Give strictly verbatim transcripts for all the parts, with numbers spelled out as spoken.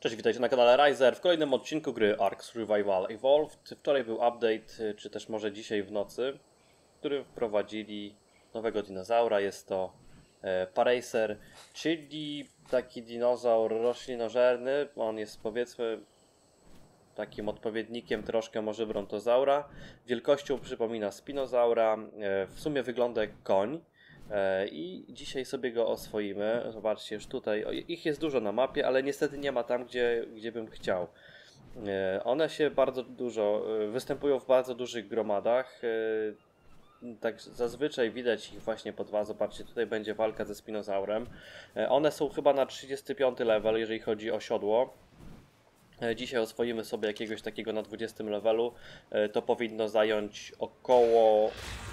Cześć, witajcie na kanale Riser w kolejnym odcinku gry Ark Survival Evolved. Wczoraj był update, czy też może dzisiaj w nocy, w którym wprowadzili nowego dinozaura. Jest to e, Paracer, czyli taki dinozaur roślinożerny. On jest, powiedzmy, takim odpowiednikiem troszkę może brontozaura. Wielkością przypomina spinozaura, e, w sumie wygląda jak koń. I dzisiaj sobie go oswoimy. Zobaczcie, już tutaj ich jest dużo na mapie, ale niestety nie ma tam, gdzie, gdzie bym chciał. One się bardzo dużo występują w bardzo dużych gromadach. Tak zazwyczaj widać ich właśnie po dwa. Zobaczcie, tutaj będzie walka ze spinozaurem. One są chyba na trzydziesty piąty level, jeżeli chodzi o siodło. Dzisiaj oswoimy sobie jakiegoś takiego na dwudziestym levelu. To powinno zająć około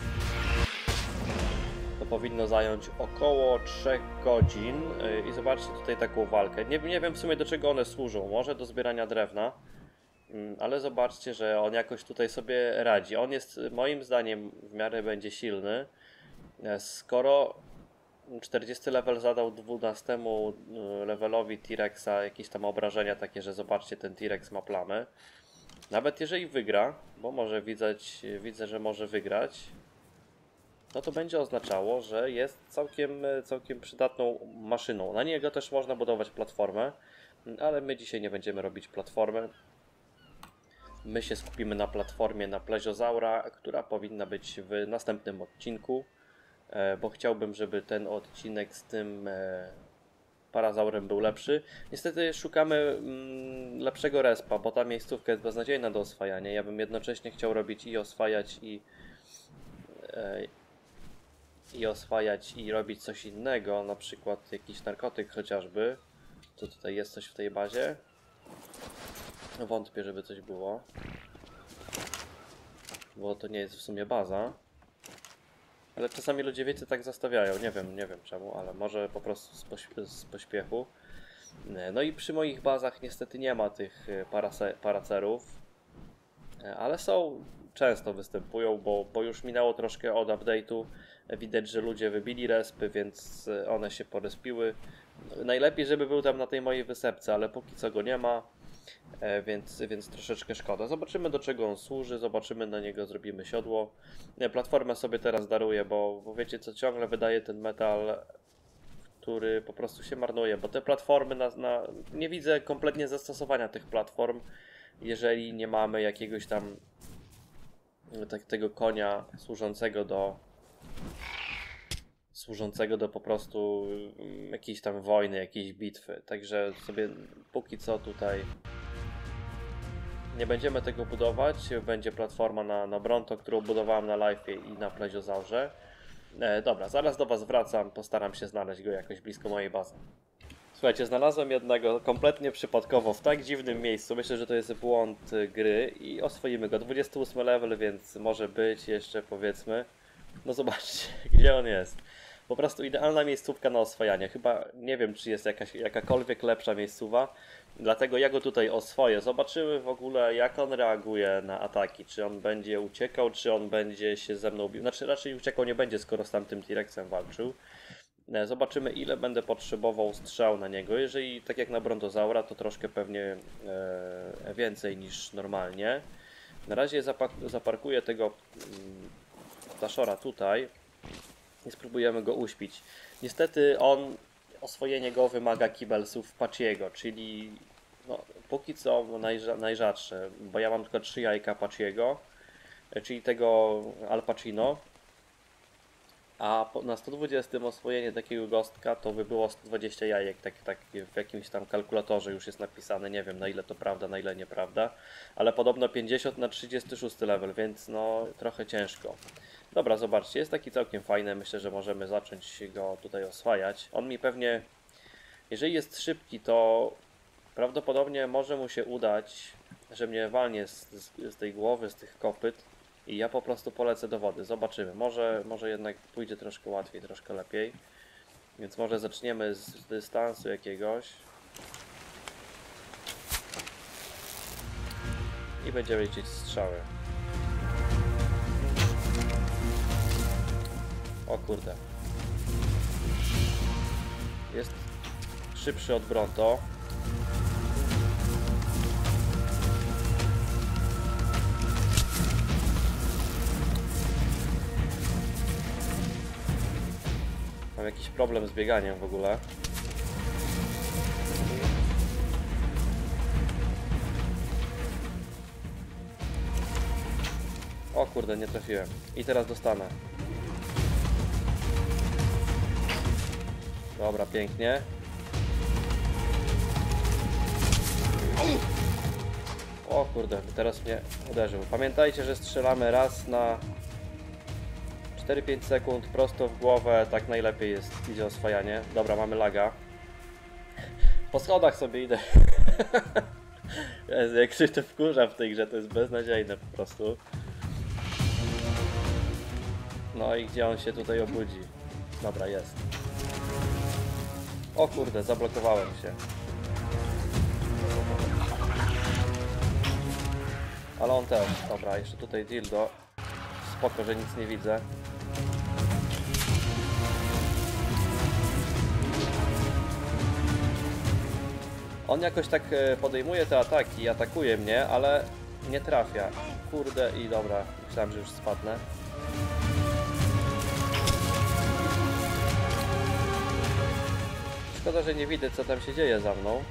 To powinno zająć około trzech godzin. I zobaczcie tutaj taką walkę. Nie, nie wiem w sumie do czego one służą. Może do zbierania drewna. Ale zobaczcie, że on jakoś tutaj sobie radzi. On jest moim zdaniem w miarę będzie silny. Skoro czterdziesty level zadał dwunastemu levelowi T-Rexa jakieś tam obrażenia takie, że zobaczcie, ten T-Rex ma plamę. Nawet jeżeli wygra, bo może widzeć, widzę, że może wygrać, no to będzie oznaczało, że jest całkiem, całkiem przydatną maszyną. Na niego też można budować platformę, ale my dzisiaj nie będziemy robić platformy. My się skupimy na platformie na pleziozaura, która powinna być w następnym odcinku, bo chciałbym, żeby ten odcinek z tym parazaurem był lepszy. Niestety szukamy lepszego respa, bo ta miejscówka jest beznadziejna do oswajania. Ja bym jednocześnie chciał robić i oswajać i... i oswajać i robić coś innego, na przykład jakiś narkotyk chociażby. Co tutaj jest coś w tej bazie? Wątpię, żeby coś było, bo to nie jest w sumie baza. Ale czasami ludzie, wiecie, tak zostawiają, nie wiem, nie wiem czemu, ale może po prostu z, pośp z pośpiechu. No i przy moich bazach niestety nie ma tych paracerów, ale są, często występują, bo, bo już minęło troszkę od update'u. Widać, że ludzie wybili respy, więc one się porespiły. Najlepiej, żeby był tam na tej mojej wysepce, ale póki co go nie ma, więc, więc troszeczkę szkoda. Zobaczymy, do czego on służy, zobaczymy, na niego zrobimy siodło. Platformę sobie teraz daruję, bo, bo wiecie co, ciągle wydaje ten metal, który po prostu się marnuje, bo te platformy, na, na, nie widzę kompletnie zastosowania tych platform, jeżeli nie mamy jakiegoś tam tak, tego konia służącego do służącego do po prostu jakiejś tam wojny, jakiejś bitwy. Także sobie póki co tutaj nie będziemy tego budować. Będzie platforma na, na Bronto, którą budowałem na live'ie i na pleziozaurze. E, dobra, zaraz do was wracam. Postaram się znaleźć go jakoś blisko mojej bazy. Słuchajcie, znalazłem jednego kompletnie przypadkowo w tak dziwnym miejscu. Myślę, że to jest błąd gry i oswoimy go. dwudziesty ósmy level, więc może być jeszcze, powiedzmy. No zobaczcie, gdzie on jest. Po prostu idealna miejscówka na oswajanie. Chyba nie wiem, czy jest jakaś, jakakolwiek lepsza miejscowa. Dlatego ja go tutaj oswoję. Zobaczymy w ogóle, jak on reaguje na ataki. Czy on będzie uciekał, czy on będzie się ze mną bił. Znaczy raczej uciekał nie będzie, skoro z tamtym T-Rexem walczył. Zobaczymy, ile będę potrzebował strzał na niego. Jeżeli tak jak na brontozaura, to troszkę pewnie e, więcej niż normalnie. Na razie zapar zaparkuję tego mm, Taszora tutaj i spróbujemy go uśpić. Niestety on, oswojenie go wymaga kibelsów Pachiego, czyli no, póki co najrza najrzadsze, bo ja mam tylko trzy jajka Pachiego, czyli tego Al Pacino. A na sto dwudziestym oswojenie takiego gostka to by było sto dwadzieścia jajek, tak, tak w jakimś tam kalkulatorze już jest napisane, nie wiem na ile to prawda, na ile nieprawda, ale podobno pięćdziesiąt na trzydziesty szósty level, więc no trochę ciężko. Dobra, zobaczcie, jest taki całkiem fajny, myślę, że możemy zacząć go tutaj oswajać. On mi pewnie, jeżeli jest szybki, to prawdopodobnie może mu się udać, że mnie walnie z, z, z tej głowy, z tych kopyt. I ja po prostu polecę do wody. Zobaczymy. Może, może jednak pójdzie troszkę łatwiej, troszkę lepiej. Więc może zaczniemy z dystansu jakiegoś. I będziemy liczyć strzały. O kurde. Jest szybszy od Bronto. Mam jakiś problem z bieganiem w ogóle. O kurde, nie trafiłem. I teraz dostanę. Dobra, pięknie. O kurde, teraz mnie uderzył. Pamiętajcie, że strzelamy raz na cztery pięć sekund prosto w głowę. Tak najlepiej jest, idzie oswajanie. Dobra, mamy laga. Po schodach sobie idę. Jezu, jak się to wkurza w tej grze, to jest beznadziejne po prostu. No i gdzie on się tutaj obudzi? Dobra, jest. O kurde, zablokowałem się. Ale on też. Dobra, jeszcze tutaj dildo. Spoko, że nic nie widzę. On jakoś tak podejmuje te ataki, atakuje mnie, ale nie trafia. Kurde i dobra, myślałem, że już spadnę. Szkoda, że nie widzę, co tam się dzieje za mną.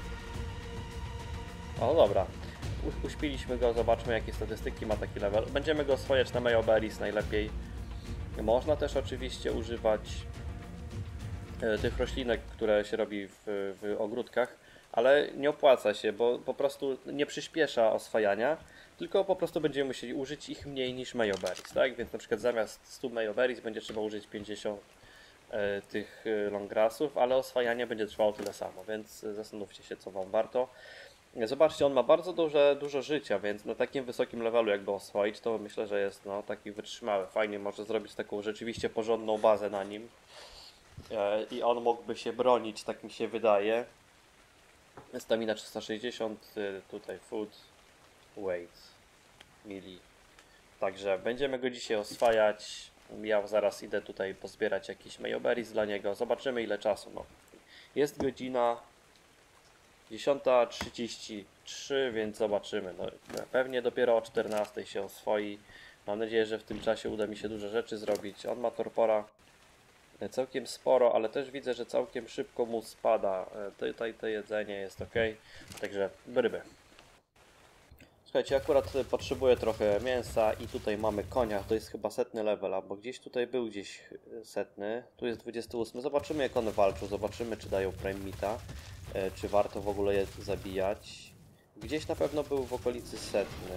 O, dobra. U uśpiliśmy go, zobaczmy, jakie statystyki ma taki level. Będziemy go oswajać na Mejoberries najlepiej. Można też oczywiście używać e, tych roślinek, które się robi w, w ogródkach, ale nie opłaca się, bo po prostu nie przyspiesza oswajania, tylko po prostu będziemy musieli użyć ich mniej niż Mejoberries, tak? Więc na przykład zamiast stu Mejoberries będzie trzeba użyć pięćdziesiąt e, tych longgrassów, ale oswajanie będzie trwało tyle samo, więc zastanówcie się, co wam warto. Zobaczcie, on ma bardzo duże, dużo życia, więc na takim wysokim levelu jakby oswoić, to myślę, że jest no, taki wytrzymały. Fajnie może zrobić taką rzeczywiście porządną bazę na nim. E, I on mógłby się bronić, tak mi się wydaje. Stamina trzysta sześćdziesiąt, tutaj food, weight, mili. Także będziemy go dzisiaj oswajać. Ja zaraz idę tutaj pozbierać jakieś Mejoberries dla niego. Zobaczymy, ile czasu. No. Jest godzina dziesiąta trzydzieści trzy, więc zobaczymy. No, pewnie dopiero o czternastej się oswoi. Mam nadzieję, że w tym czasie uda mi się dużo rzeczy zrobić. On ma torpora całkiem sporo, ale też widzę, że całkiem szybko mu spada. Tutaj to jedzenie jest ok, także ryby. Słuchajcie, akurat potrzebuję trochę mięsa i tutaj mamy konia. To jest chyba setny level, bo gdzieś tutaj był gdzieś setny. Tu jest dwudziesty ósmy. Zobaczymy, jak one walczą. Zobaczymy, czy dają prime meata. Czy warto w ogóle je zabijać. Gdzieś na pewno był w okolicy setny.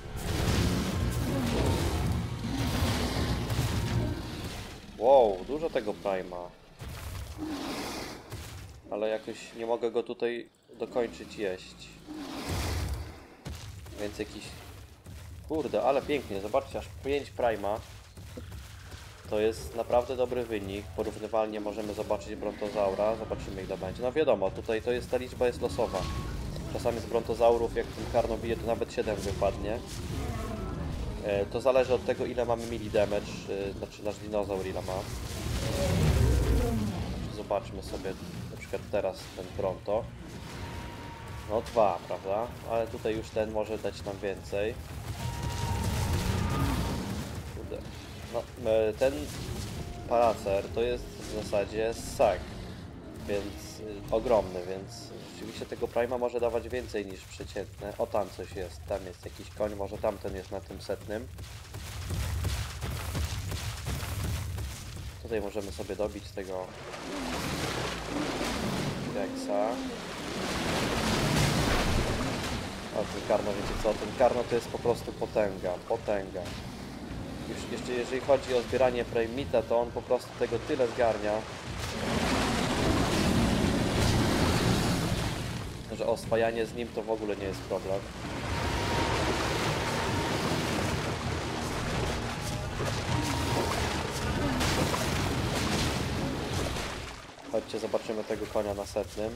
Wow, dużo tego prima. Ale jakoś nie mogę go tutaj dokończyć jeść. Więc jakiś... Kurde, ale pięknie. Zobaczcie, aż pięć prima. To jest naprawdę dobry wynik. Porównywalnie możemy zobaczyć brontozaura. Zobaczymy, ile będzie. No wiadomo, tutaj to jest, ta liczba jest losowa. Czasami z brontozaurów, jak ten karno bije, to nawet siedem wypadnie. E, to zależy od tego, ile mamy melee damage. E, znaczy nasz dinozaur ile ma. Zobaczmy sobie na przykład teraz ten bronto. No dwa, prawda? Ale tutaj już ten może dać nam więcej. Kurde. No, ten paracer to jest w zasadzie sak, więc y, ogromny, więc rzeczywiście tego prima może dawać więcej niż przeciętne. O, tam coś jest, tam jest jakiś koń, może tamten jest na tym setnym. Tutaj możemy sobie dobić tego Rexa. O, ten karno, wiecie co, ten karno to jest po prostu potęga, potęga. Już jeszcze jeżeli chodzi o zbieranie prime meata, to on po prostu tego tyle zgarnia, że oswajanie z nim to w ogóle nie jest problem. Chodźcie, zobaczymy tego konia na setnym.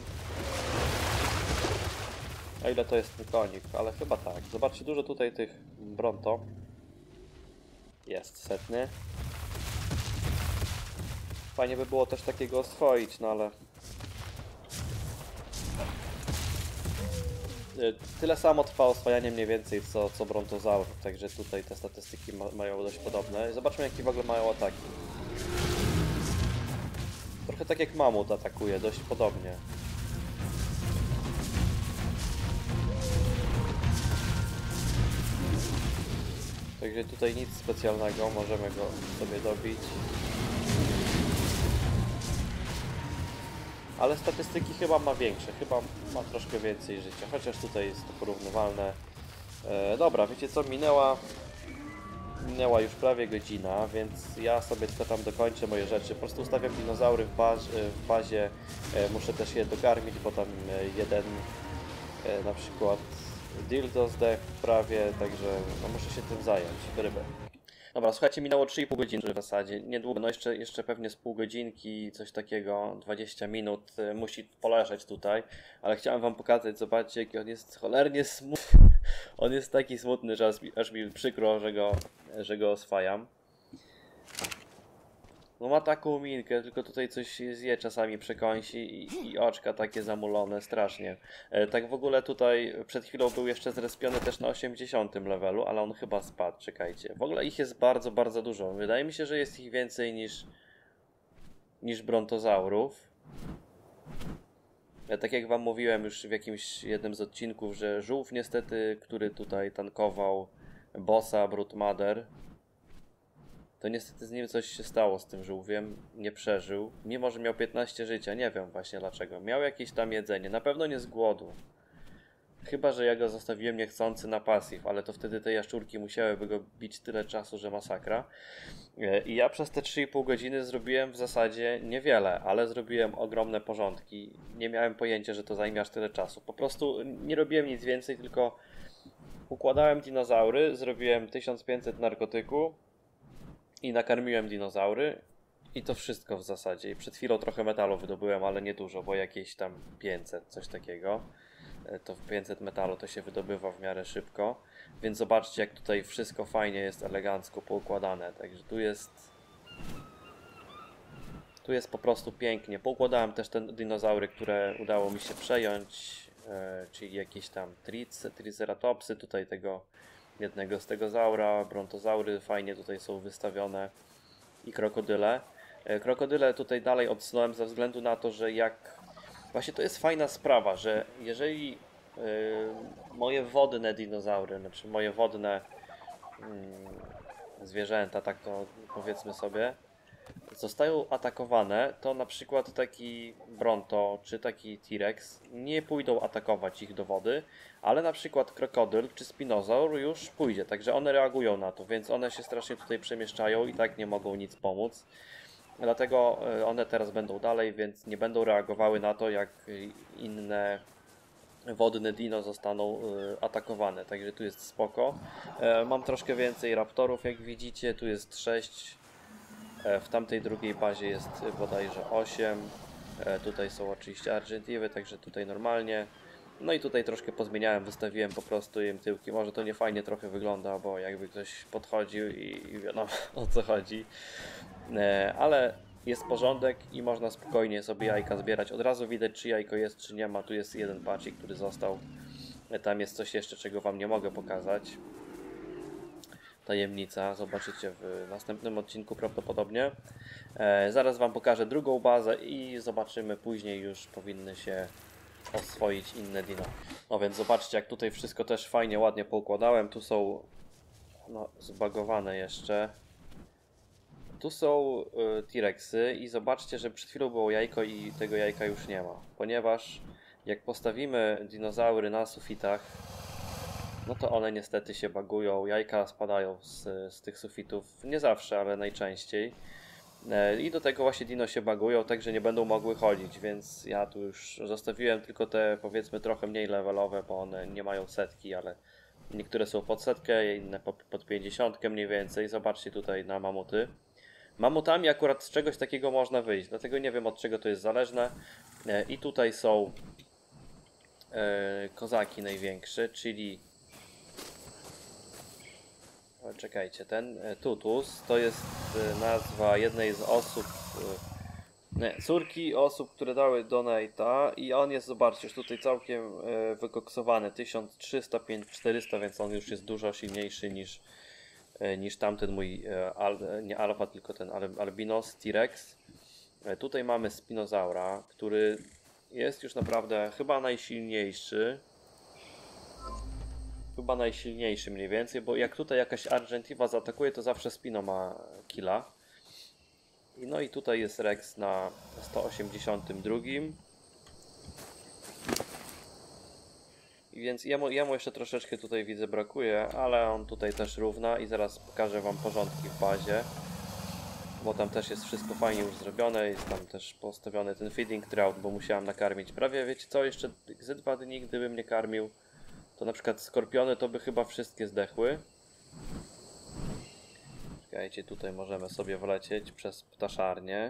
A ile to jest ten konik? Ale chyba tak. Zobaczcie, dużo tutaj tych bronto. Jest setny. Fajnie by było też takiego oswoić, no ale... Tyle samo trwa oswajanie mniej więcej co, co brontozaur, także tutaj te statystyki ma, mają dość podobne. Zobaczmy, jakie w ogóle mają ataki. Trochę tak jak mamut atakuje, dość podobnie. Także tutaj nic specjalnego, możemy go sobie dobić. Ale statystyki chyba ma większe, chyba ma troszkę więcej życia, chociaż tutaj jest to porównywalne. E, dobra, wiecie co, minęła, minęła już prawie godzina, więc ja sobie tylko tam dokończę moje rzeczy. Po prostu ustawiam dinozaury w, baz, w bazie, e, muszę też je dokarmić, bo tam jeden e, na przykład dildo zdech prawie, także no, muszę się tym zająć, rybę. Dobra, słuchajcie, minęło trzy i pół godziny w zasadzie, niedługo, no jeszcze, jeszcze pewnie z pół godzinki, coś takiego, dwadzieścia minut y, musi poleżeć tutaj, ale chciałem wam pokazać, zobaczcie jaki on jest cholernie smutny, on jest taki smutny, że aż mi, aż mi przykro, że go, że go oswajam. No ma taką minkę, tylko tutaj coś zje czasami przekąsi i, i oczka takie zamulone, strasznie. E, tak w ogóle tutaj przed chwilą był jeszcze zrespiony też na osiemdziesiątym levelu, ale on chyba spadł, czekajcie. W ogóle ich jest bardzo, bardzo dużo. Wydaje mi się, że jest ich więcej niż, niż brontozaurów. E, tak jak wam mówiłem już w jakimś jednym z odcinków, że żółw niestety, który tutaj tankował bossa Broodmother, to niestety z nim coś się stało z tym żółwiem, nie przeżył, mimo że miał piętnaście życia, nie wiem właśnie dlaczego. Miał jakieś tam jedzenie, na pewno nie z głodu. Chyba że ja go zostawiłem niechcący na pasyw, ale to wtedy te jaszczurki musiałyby go bić tyle czasu, że masakra. I ja przez te trzy i pół godziny zrobiłem w zasadzie niewiele, ale zrobiłem ogromne porządki. Nie miałem pojęcia, że to zajmie aż tyle czasu. Po prostu nie robiłem nic więcej, tylko układałem dinozaury, zrobiłem tysiąc pięćset narkotyku i nakarmiłem dinozaury i to wszystko w zasadzie. I przed chwilą trochę metalu wydobyłem, ale nie dużo, bo jakieś tam pięćset, coś takiego. To pięćset metalu to się wydobywa w miarę szybko. Więc zobaczcie, jak tutaj wszystko fajnie jest elegancko poukładane. Także tu jest... Tu jest po prostu pięknie. Poukładałem też te dinozaury, które udało mi się przejąć. E, czyli jakieś tam tric, triceratopsy. Tutaj tego jednego z tego zaura. Brontozaury fajnie tutaj są wystawione. I krokodyle. E, krokodyle tutaj dalej odsunąłem ze względu na to, że jak... Właśnie to jest fajna sprawa, że jeżeli yy, moje wodne dinozaury, znaczy moje wodne yy, zwierzęta, tak to powiedzmy sobie, zostają atakowane, to na przykład taki Bronto czy taki T-Rex nie pójdą atakować ich do wody, ale na przykład krokodyl czy spinozaur już pójdzie, także one reagują na to, więc one się strasznie tutaj przemieszczają i tak nie mogą nic pomóc. Dlatego one teraz będą dalej, więc nie będą reagowały na to, jak inne wodne dino zostaną atakowane. Także tu jest spoko. Mam troszkę więcej raptorów, jak widzicie. Tu jest sześć. W tamtej drugiej bazie jest bodajże osiem. Tutaj są oczywiście Argentiwy, także tutaj normalnie. No i tutaj troszkę pozmieniałem, wystawiłem po prostu im tyłki. Może to nie fajnie trochę wygląda, bo jakby ktoś podchodził i, i wiadomo o co chodzi. Ale jest porządek i można spokojnie sobie jajka zbierać. Od razu widać, czy jajko jest, czy nie ma. Tu jest jeden pacik, który został. Tam jest coś jeszcze, czego wam nie mogę pokazać. Tajemnica, zobaczycie w następnym odcinku prawdopodobnie. E, zaraz wam pokażę drugą bazę i zobaczymy później, już powinny się oswoić inne dino. No więc zobaczcie, jak tutaj wszystko też fajnie, ładnie poukładałem. Tu są no, zbagowane jeszcze. Tu są y, T-Rexy i zobaczcie, że przed chwilą było jajko i tego jajka już nie ma. Ponieważ jak postawimy dinozaury na sufitach, no to one niestety się bagują, jajka spadają z, z tych sufitów, nie zawsze, ale najczęściej. E, I do tego właśnie dino się bagują, także nie będą mogły chodzić, więc ja tu już zostawiłem tylko te powiedzmy trochę mniej levelowe, bo one nie mają setki, ale niektóre są pod setkę, inne pod, pod pięćdziesiątkę mniej więcej. Zobaczcie tutaj na mamuty. Mamutami akurat z czegoś takiego można wyjść, dlatego nie wiem od czego to jest zależne. E, I tutaj są e, kozaki największe, czyli o, czekajcie, ten e, Tutus to jest e, nazwa jednej z osób, e, nie, córki osób, które dały donate'a i on jest, zobaczcie, już tutaj całkiem e, wykoksowany, tysiąc trzysta, czterysta, więc on już jest dużo silniejszy niż niż tamten mój, al, nie alfa, tylko ten al, albinos T-Rex. Tutaj mamy Spinozaura, który jest już naprawdę chyba najsilniejszy. Chyba najsilniejszy mniej więcej, bo jak tutaj jakaś Argentiva zaatakuje, to zawsze Spino ma killa. No i tutaj jest Rex na sto osiemdziesiątym drugim. I więc jemu, jemu jeszcze troszeczkę tutaj widzę brakuje, ale on tutaj też równa i zaraz pokażę wam porządki w bazie. Bo tam też jest wszystko fajnie już zrobione, jest tam też postawiony ten feeding drought, bo musiałem nakarmić prawie, wiecie co, jeszcze ze dwa dni gdybym nie karmił, to na przykład skorpiony to by chyba wszystkie zdechły. Czekajcie, tutaj możemy sobie wlecieć przez ptaszarnię.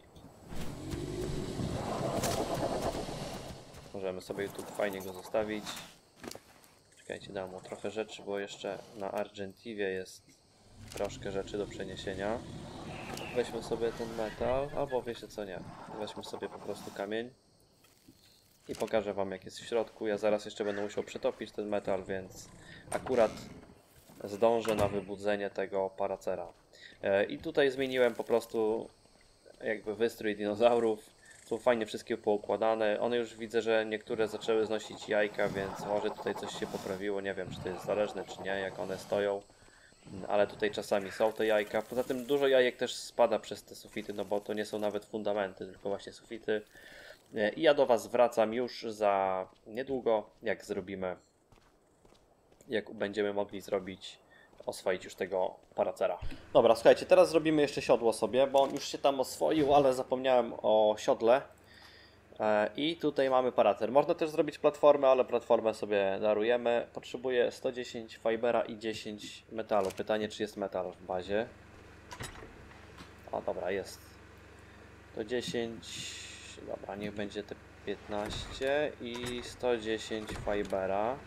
Możemy sobie tu fajnie go zostawić. Czekajcie, dam mu trochę rzeczy, bo jeszcze na Argentivie jest troszkę rzeczy do przeniesienia. Weźmy sobie ten metal, albo wiecie co, nie. Weźmy sobie po prostu kamień. I pokażę wam jak jest w środku. Ja zaraz jeszcze będę musiał przetopić ten metal, więc akurat zdążę na wybudzenie tego paracera. I tutaj zmieniłem po prostu jakby wystrój dinozaurów. Są fajnie wszystkie poukładane. One już widzę, że niektóre zaczęły znosić jajka, więc może tutaj coś się poprawiło. Nie wiem, czy to jest zależne, czy nie, jak one stoją. Ale tutaj czasami są te jajka. Poza tym dużo jajek też spada przez te sufity, no bo to nie są nawet fundamenty, tylko właśnie sufity. I ja do was wracam już za niedługo, jak zrobimy, jak będziemy mogli zrobić, oswoić już tego paracera. Dobra, słuchajcie, teraz zrobimy jeszcze siodło sobie, bo on już się tam oswoił, ale zapomniałem o siodle. I tutaj mamy paracer. Można też zrobić platformę, ale platformę sobie darujemy. Potrzebuję sto dziesięć fibera i dziesięć metalu. Pytanie, czy jest metal w bazie. O, dobra, jest. To dziesięć... Dobra, niech będzie te piętnaście i sto dziesięć fibera.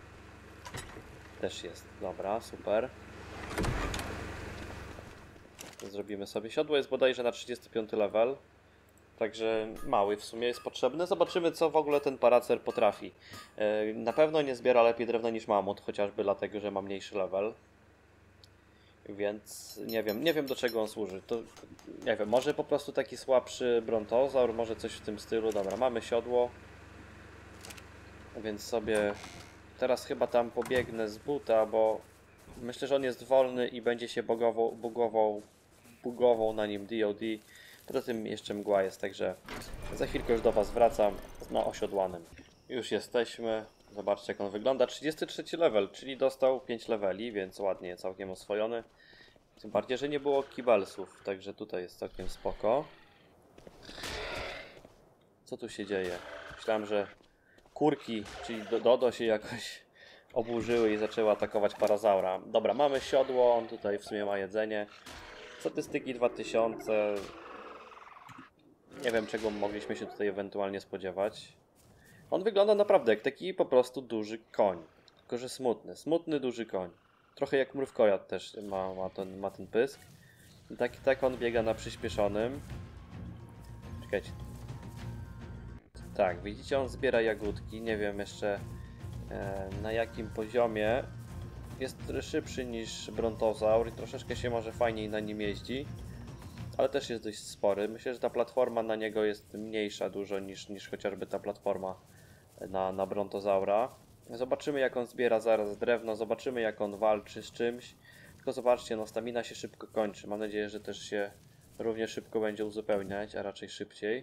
Też jest. Dobra, super. Zrobimy sobie. Siodło jest bodajże na trzydziesty piąty level. Także mały w sumie jest potrzebny. Zobaczymy, co w ogóle ten paracer potrafi. Na pewno nie zbiera lepiej drewna niż mamut, chociażby dlatego, że ma mniejszy level. Więc nie wiem, nie wiem do czego on służy. To nie wiem, może po prostu taki słabszy brontozaur, może coś w tym stylu. Dobra, mamy siodło. Więc sobie teraz chyba tam pobiegnę z buta, bo myślę, że on jest wolny i będzie się bugował, bugował, bugował na nim D O D. Poza tym jeszcze mgła jest, także za chwilkę już do was wracam na osiodłanym. Już jesteśmy. Zobaczcie jak on wygląda. trzydziesty trzeci level, czyli dostał pięć leveli, więc ładnie, całkiem oswojony. Tym bardziej, że nie było kibelsów, także tutaj jest całkiem spoko. Co tu się dzieje? Myślałem, że kurki, czyli Dodo się jakoś oburzyły i zaczęły atakować parazaura. Dobra, mamy siodło, on tutaj w sumie ma jedzenie. Statystyki dwa tysiące. Nie wiem, czego mogliśmy się tutaj ewentualnie spodziewać. On wygląda naprawdę jak taki po prostu duży koń. Tylko, że smutny. Smutny, duży koń. Trochę jak mrówkojad też ma, ma, ten, ma ten pysk. I tak, tak on biega na przyspieszonym. Czekajcie. Tak, widzicie, on zbiera jagódki. Nie wiem jeszcze e, na jakim poziomie. Jest szybszy niż brontozaur i troszeczkę się może fajniej na nim jeździ. Ale też jest dość spory. Myślę, że ta platforma na niego jest mniejsza dużo niż, niż chociażby ta platforma na, na brontozaura. Zobaczymy jak on zbiera zaraz drewno, zobaczymy jak on walczy z czymś. Tylko zobaczcie, no stamina się szybko kończy. Mam nadzieję, że też się równie szybko będzie uzupełniać, a raczej szybciej.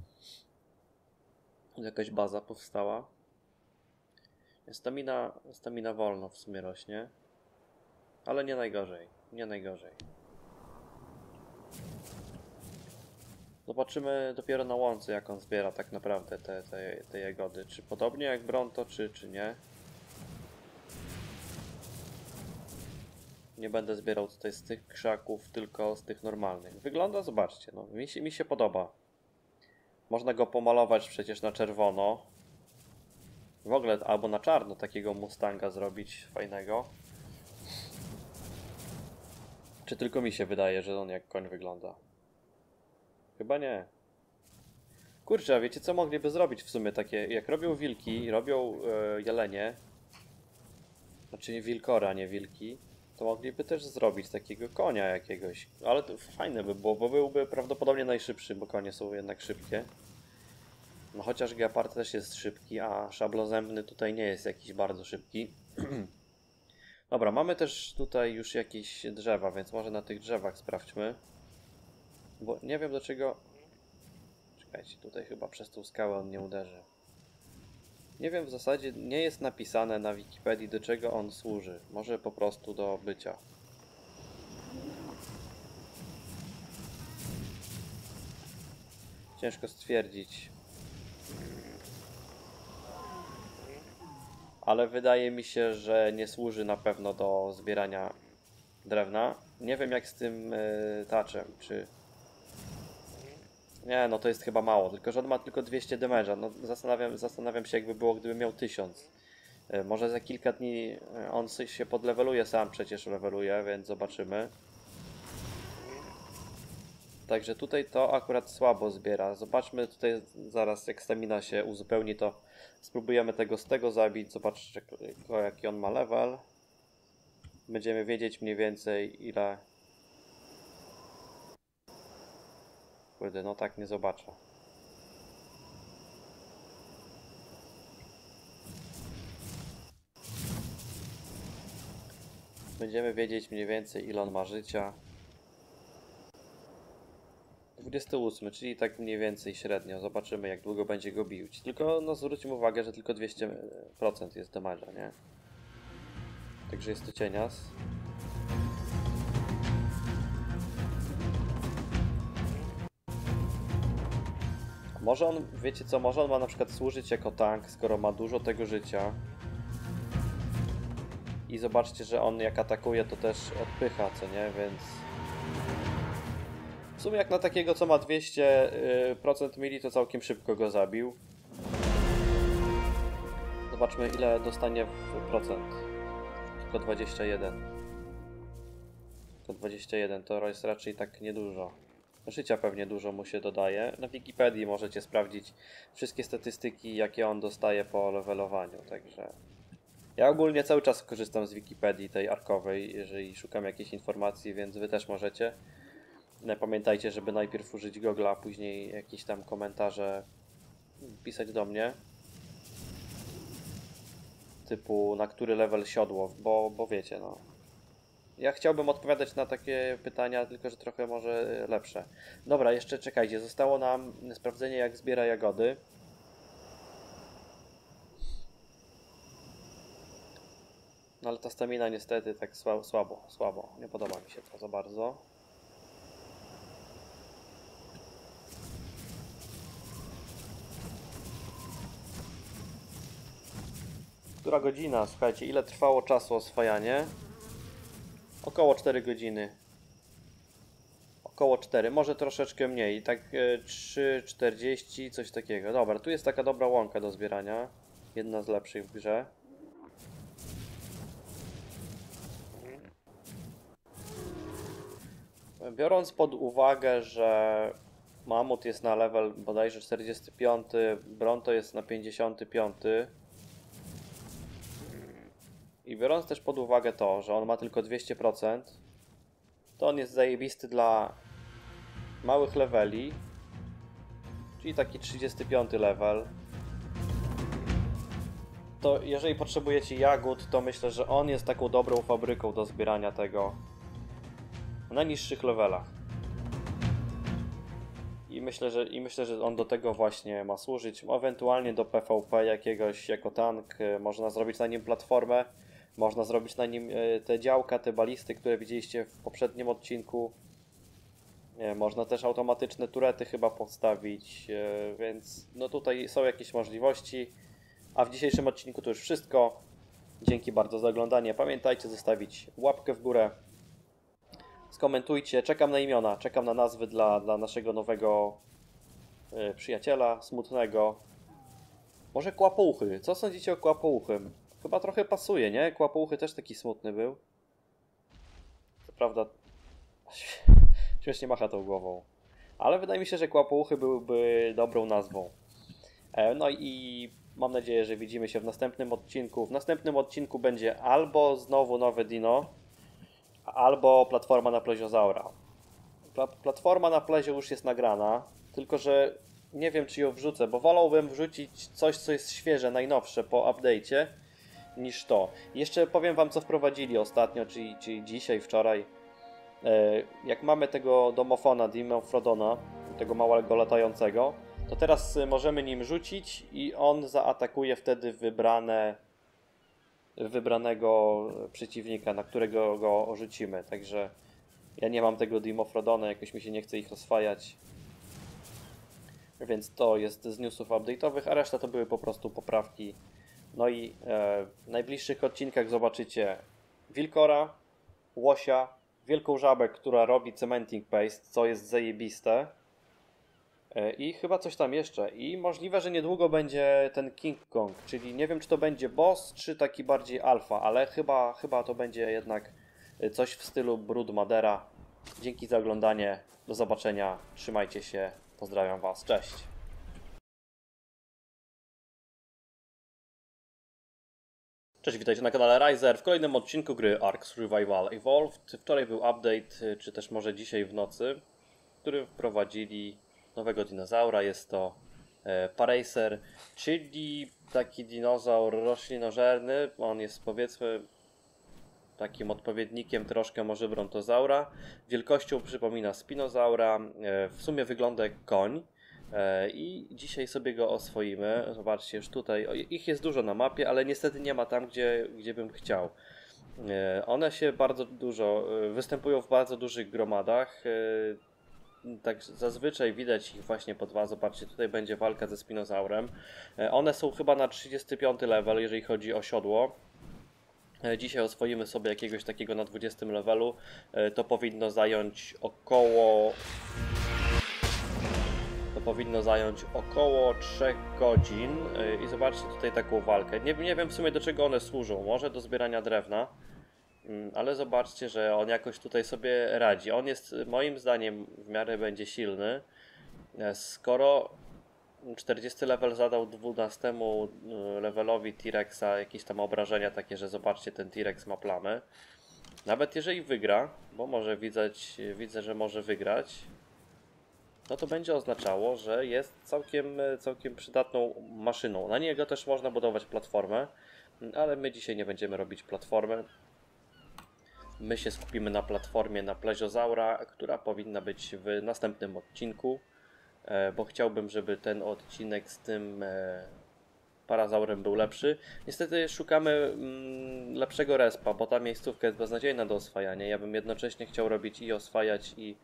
Jakaś baza powstała. Stamina, stamina wolno w sumie rośnie. Ale nie najgorzej, nie najgorzej. Zobaczymy dopiero na łące jak on zbiera tak naprawdę te, te, te jagody. Czy podobnie jak Bronto, czy, czy nie. Nie będę zbierał tutaj z tych krzaków, tylko z tych normalnych. Wygląda, zobaczcie, no, mi się, mi się podoba. Można go pomalować przecież na czerwono. W ogóle albo na czarno takiego Mustanga zrobić fajnego. Czy tylko mi się wydaje, że on jak koń wygląda? Chyba nie. Kurczę, a wiecie co mogliby zrobić w sumie takie, jak robią wilki, robią e, jelenie, znaczy wilkora, nie wilki, to mogliby też zrobić takiego konia jakiegoś. Ale to fajne by było, bo byłby prawdopodobnie najszybszy, bo konie są jednak szybkie. No chociaż Gepard też jest szybki, a szablozębny tutaj nie jest jakiś bardzo szybki. Dobra, mamy też tutaj już jakieś drzewa, więc może na tych drzewach sprawdźmy. Bo nie wiem do czego... Czekajcie, tutaj chyba przez tą skałę on nie uderzy. Nie wiem, w zasadzie nie jest napisane na Wikipedii, do czego on służy. Może po prostu do bycia. Ciężko stwierdzić. Ale wydaje mi się, że nie służy na pewno do zbierania drewna. Nie wiem jak z tym yy, taczem, czy... Nie, no to jest chyba mało, tylko że on ma tylko dwieście damage'a. No zastanawiam, zastanawiam się jakby było, gdyby miał tysiąc. Yy, może za kilka dni on się podleveluje, sam przecież leveluje, więc zobaczymy. Także tutaj to akurat słabo zbiera. Zobaczmy tutaj zaraz jak stamina się uzupełni, to spróbujemy tego z tego zabić. Zobaczcie jaki on ma level. Będziemy wiedzieć mniej więcej ile... Kurde, no tak nie zobaczę. Będziemy wiedzieć mniej więcej ile on ma życia. dwudziesty ósmy, czyli tak mniej więcej średnio. Zobaczymy jak długo będzie go bić. Tylko no zwróćmy uwagę, że tylko dwieście procent jest damage'a, nie? Także jest to cienias. Może on, wiecie co, może on ma na przykład służyć jako tank, skoro ma dużo tego życia. I zobaczcie, że on jak atakuje to też odpycha, co nie? Więc... W sumie jak na takiego, co ma dwieście procent mili, to całkiem szybko go zabił. Zobaczmy ile dostanie w procent. Tylko dwadzieścia jeden. To dwadzieścia jeden to jest raczej tak niedużo. Życia pewnie dużo mu się dodaje. Na Wikipedii możecie sprawdzić wszystkie statystyki, jakie on dostaje po levelowaniu. Także ja ogólnie cały czas korzystam z Wikipedii tej arkowej, jeżeli szukam jakiejś informacji, więc wy też możecie. Pamiętajcie, żeby najpierw użyć Google'a, a później jakieś tam komentarze pisać do mnie. Typu na który level siodło, bo, bo wiecie no. Ja chciałbym odpowiadać na takie pytania, tylko że trochę może lepsze. Dobra, jeszcze czekajcie, zostało nam sprawdzenie jak zbiera jagody. No ale ta stamina niestety tak słabo, słabo, słabo. Nie podoba mi się to za bardzo. Która godzina? Słuchajcie, ile trwało czasu oswajanie? Około cztery godziny. Około cztery, może troszeczkę mniej. Tak trzy czterdzieści, coś takiego. Dobra, tu jest taka dobra łąka do zbierania. Jedna z lepszych w grze. Biorąc pod uwagę, że mamut jest na level bodajże czterdziesty piąty, Bronto jest na pięćdziesiąty piąty. I biorąc też pod uwagę to, że on ma tylko dwieście procent, to on jest zajebisty dla małych leveli, czyli taki trzydziesty piąty level. To jeżeli potrzebujecie jagód, to myślę, że on jest taką dobrą fabryką do zbierania tego na niższych levelach. I myślę, że, i myślę, że on do tego właśnie ma służyć. Ewentualnie do P V P jakiegoś jako tank. Można zrobić na nim platformę. Można zrobić na nim te działka, te balisty, które widzieliście w poprzednim odcinku. Można też automatyczne turety chyba postawić, więc no tutaj są jakieś możliwości. A w dzisiejszym odcinku to już wszystko. Dzięki bardzo za oglądanie. Pamiętajcie zostawić łapkę w górę. Skomentujcie. Czekam na imiona, czekam na nazwy dla, dla naszego nowego y, przyjaciela, smutnego. Może Kłapouchy. Co sądzicie o Kłapouchym? Chyba trochę pasuje, nie? Kłapouchy też taki smutny był. Co prawda śmiesznie macha tą głową. Ale wydaje mi się, że Kłapouchy byłyby dobrą nazwą. E, no i mam nadzieję, że widzimy się w następnym odcinku. W następnym odcinku będzie albo znowu nowe dino, albo platforma na pleziozaura. Pla platforma na plezio już jest nagrana, tylko że nie wiem, czy ją wrzucę, bo wolałbym wrzucić coś, co jest świeże, najnowsze po update'cie, niż to. Jeszcze powiem wam, co wprowadzili ostatnio, czyli, czyli dzisiaj, wczoraj. Jak mamy tego domofona, Dimofrodona, tego małego latającego, to teraz możemy nim rzucić i on zaatakuje wtedy wybrane, wybranego przeciwnika, na którego go rzucimy. Także ja nie mam tego Dimofrodona, jakoś mi się nie chce ich oswajać. Więc to jest z newsów update'owych, a reszta to były po prostu poprawki. No i e, w najbliższych odcinkach zobaczycie wilkora, łosia, wielką żabę, która robi cementing paste, co jest zajebiste. E, I chyba coś tam jeszcze. I możliwe, że niedługo będzie ten King Kong, czyli nie wiem, czy to będzie boss, czy taki bardziej alfa, ale chyba, chyba to będzie jednak coś w stylu Brood Madera. Dzięki za oglądanie, do zobaczenia, trzymajcie się, pozdrawiam was, cześć! Cześć, witajcie na kanale Riser w kolejnym odcinku gry Ark Survival Evolved. Wczoraj był update, czy też może dzisiaj w nocy, w którym wprowadzili nowego dinozaura. Jest to e, Paracer, czyli taki dinozaur roślinożerny. On jest, powiedzmy, takim odpowiednikiem troszkę może brontozaura. Wielkością przypomina spinozaura. E, w sumie wygląda jak koń. I dzisiaj sobie go oswoimy. Zobaczcie, już tutaj ich jest dużo na mapie, ale niestety nie ma tam, gdzie, gdzie bym chciał. One się bardzo dużo występują w bardzo dużych gromadach. Tak zazwyczaj widać ich właśnie po dwa. Zobaczcie, tutaj będzie walka ze spinozaurem. One są chyba na trzydziesty piąty level, jeżeli chodzi o siodło. Dzisiaj oswoimy sobie jakiegoś takiego na dwudziestym levelu. To powinno zająć około To powinno zająć około trzech godzin i zobaczcie tutaj taką walkę. Nie, nie wiem w sumie, do czego one służą, może do zbierania drewna, ale zobaczcie, że on jakoś tutaj sobie radzi. On jest, moim zdaniem, w miarę będzie silny, skoro czterdziesty level zadał dwunastemu levelowi T-Rexa jakieś tam obrażenia takie, że zobaczcie, ten T-Rex ma plamy. Nawet jeżeli wygra, bo może widać, widzę, że może wygrać, no to będzie oznaczało, że jest całkiem, całkiem przydatną maszyną. Na niego też można budować platformę, ale my dzisiaj nie będziemy robić platformy. My się skupimy na platformie na pleziozaura, która powinna być w następnym odcinku, bo chciałbym, żeby ten odcinek z tym parazaurem był lepszy. Niestety szukamy lepszego respa, bo ta miejscówka jest beznadziejna do oswajania. Ja bym jednocześnie chciał robić i oswajać i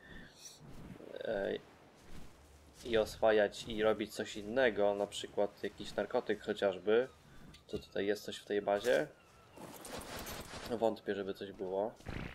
i oswajać i robić coś innego, na przykład jakiś narkotyk chociażby. Co tutaj jest coś w tej bazie? Wątpię, żeby coś było,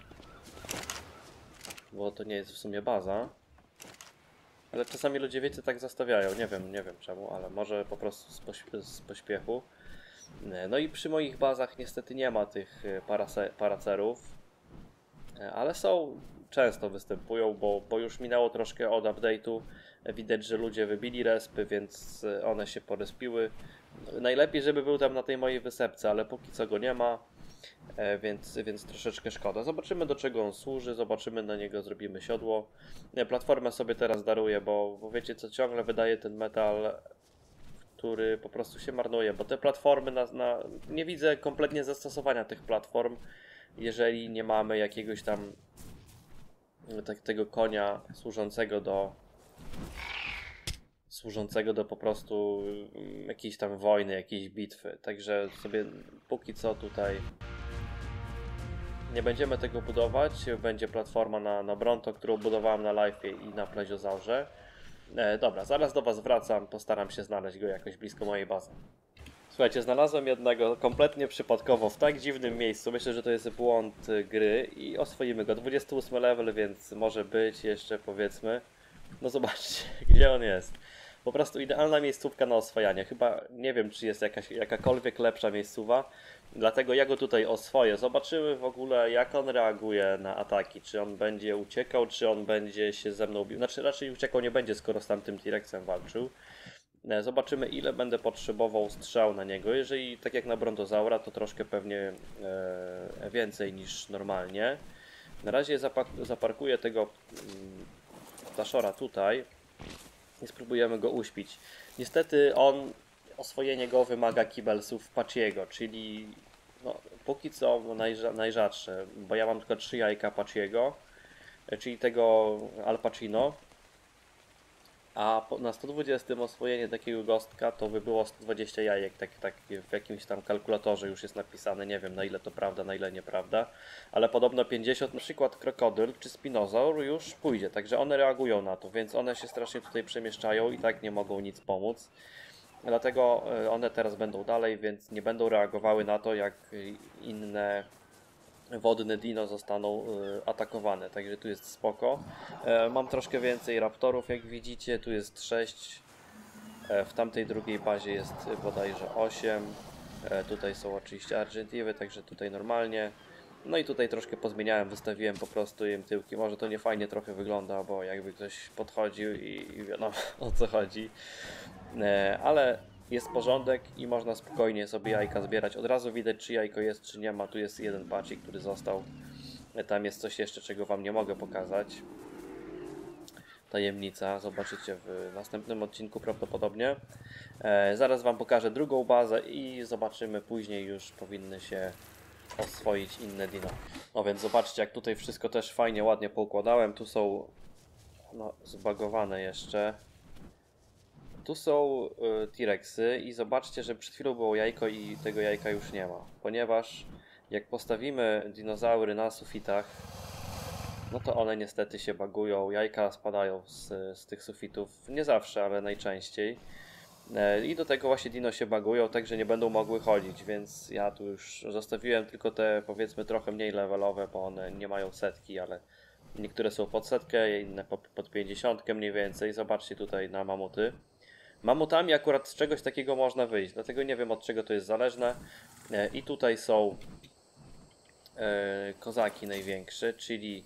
bo to nie jest w sumie baza. Ale czasami ludzie, wiecie, tak zostawiają, nie wiem, nie wiem czemu, ale może po prostu z, pośp z pośpiechu. No i przy moich bazach niestety nie ma tych paracerów, ale są, często występują, bo, bo już minęło troszkę od update'u. Widać, że ludzie wybili respy, więc one się porespiły. Najlepiej, żeby był tam na tej mojej wysepce, ale póki co go nie ma, więc, więc troszeczkę szkoda. Zobaczymy, do czego on służy, zobaczymy, na niego zrobimy siodło. Platformę sobie teraz daruję, bo, bo wiecie co, ciągle wydaje ten metal, który po prostu się marnuje, bo te platformy, na, na, nie widzę kompletnie zastosowania tych platform, jeżeli nie mamy jakiegoś tam tak, tego konia służącego do służącego do po prostu jakiejś tam wojny, jakiejś bitwy. Także sobie póki co tutaj nie będziemy tego budować. Będzie platforma na, na Bronto, którą budowałem na live'ie i na pleziozaurze. E, dobra, zaraz do was wracam, postaram się znaleźć go jakoś blisko mojej bazy. Słuchajcie, znalazłem jednego kompletnie przypadkowo w tak dziwnym miejscu. Myślę, że to jest błąd gry i oswoimy go. dwudziesty ósmy level, więc może być jeszcze, powiedzmy. No zobaczcie, gdzie on jest. Po prostu idealna miejscówka na oswajanie. Chyba nie wiem, czy jest jakaś, jakakolwiek lepsza miejscowa. Dlatego ja go tutaj oswoję. Zobaczymy w ogóle, jak on reaguje na ataki. Czy on będzie uciekał, czy on będzie się ze mną bił. Znaczy raczej uciekał nie będzie, skoro z tamtym T-Rexem walczył. Zobaczymy, ile będę potrzebował strzał na niego. Jeżeli tak jak na brontozaura, to troszkę pewnie e, więcej niż normalnie. Na razie zaparkuję tego ptaszora tutaj i spróbujemy go uśpić. Niestety on, oswojenie go wymaga kibelsów Pachiego, czyli no, póki co najrza, najrzadsze, bo ja mam tylko trzy jajka Pachiego, czyli tego Al Pacino, a na sto dwudziestym oswojenie takiego gostka to by było sto dwadzieścia jajek, tak, tak w jakimś tam kalkulatorze już jest napisane, nie wiem na ile to prawda, na ile nieprawda, ale podobno pięćdziesiąt, na przykład krokodyl czy spinozaur już pójdzie, także one reagują na to, więc one się strasznie tutaj przemieszczają i tak nie mogą nic pomóc. Dlatego one teraz będą dalej, więc nie będą reagowały na to, jak inne wodne dino zostaną atakowane, także tu jest spoko. Mam troszkę więcej raptorów, jak widzicie, tu jest sześć, w tamtej drugiej bazie jest bodajże osiem, tutaj są oczywiście Argentiwy, także tutaj normalnie. No i tutaj troszkę pozmieniałem, wystawiłem po prostu im tyłki, może to nie fajnie trochę wygląda, bo jakby ktoś podchodził i, i wiadomo o co chodzi, ale jest porządek i można spokojnie sobie jajka zbierać. Od razu widać, czy jajko jest, czy nie ma. Tu jest jeden pacik, który został. Tam jest coś jeszcze, czego wam nie mogę pokazać. Tajemnica. Zobaczycie w następnym odcinku prawdopodobnie. E, zaraz wam pokażę drugą bazę i zobaczymy później, już powinny się oswoić inne dino. No więc zobaczcie, jak tutaj wszystko też fajnie, ładnie poukładałem. Tu są no, zbagowane jeszcze. Tu są y, T-Rexy i zobaczcie, że przed chwilą było jajko i tego jajka już nie ma. Ponieważ jak postawimy dinozaury na sufitach, no to one niestety się bagują, jajka spadają z, z tych sufitów. Nie zawsze, ale najczęściej. E, I do tego właśnie dino się bagują, także nie będą mogły chodzić, więc ja tu już zostawiłem tylko te powiedzmy trochę mniej levelowe, bo one nie mają setki, ale niektóre są pod setkę, inne pod pięćdziesiątkę mniej więcej. Zobaczcie tutaj na mamuty. Mamutami akurat z czegoś takiego można wyjść, dlatego nie wiem od czego to jest zależne. I tutaj są kozaki największe, czyli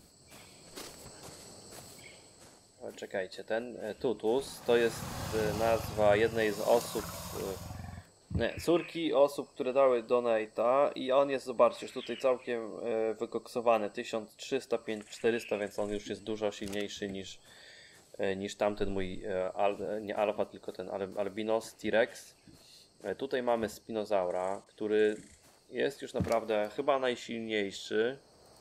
czekajcie, ten Tutus to jest nazwa jednej z osób, nie, córki osób, które dały donate'a i on jest, zobaczcie, już tutaj całkiem wykoksowany, tysiąc trzysta, czterysta, więc on już jest dużo silniejszy niż niż tamten mój, al, nie alfa, tylko ten albinos T-Rex. Tutaj mamy spinozaura, który jest już naprawdę chyba najsilniejszy.